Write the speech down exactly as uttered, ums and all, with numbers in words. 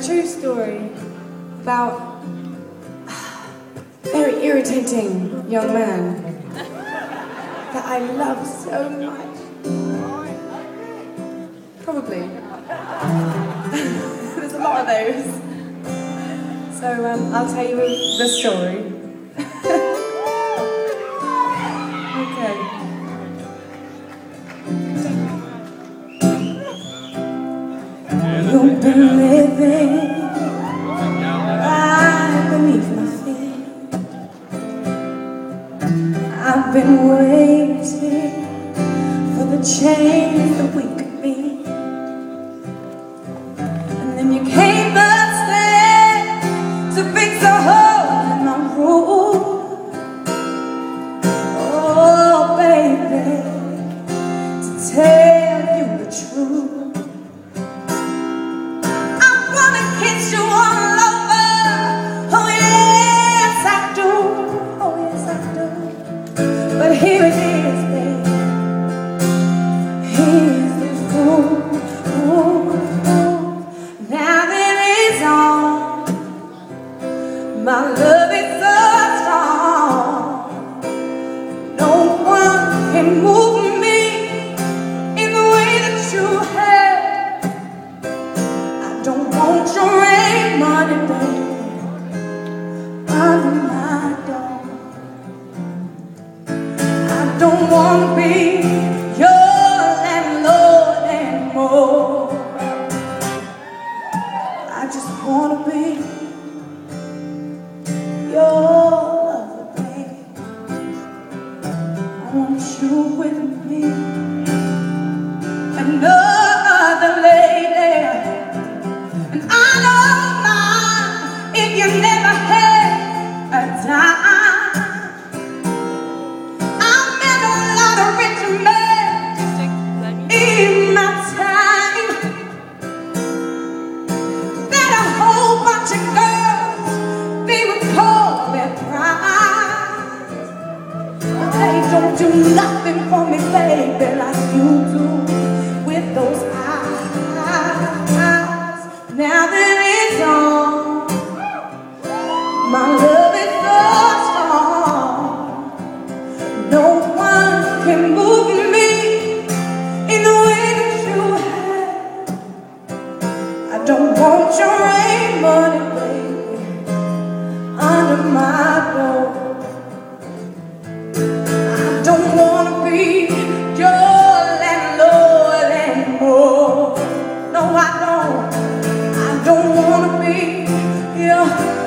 true story about a very irritating young man that I love so much. Probably. There's a lot of those. So um, I'll tell you the story. Okay. You've been living right beneath my feet. I've been waiting for the change that we could be. And then you came upstairs to fix a hole in my roof. Oh, baby, to tell you the truth, kiss you all over. Oh yes I do, oh yes I do. But here it is, baby. Here's the proof, proof, proof. Now that it's on, my love is so strong. No one can move me in the way that you have. I don't want your rain money, baby, under my door. I don't want to be your landlord anymore. I just want to be your lover, baby. I want you with me and no other lady. And I don't mind if you never had a dime. I've met a lot of rich men in my time. Met a whole bunch of girls, they would call me pride. But they don't do nothing for me, baby, like you do with those eyes. Now that it's on, my love is so strong. No one can move me in the way that you have. I don't want your rain money, baby, under my door. I don't want to be your landlord anymore. No, I don't. I don't wanna be your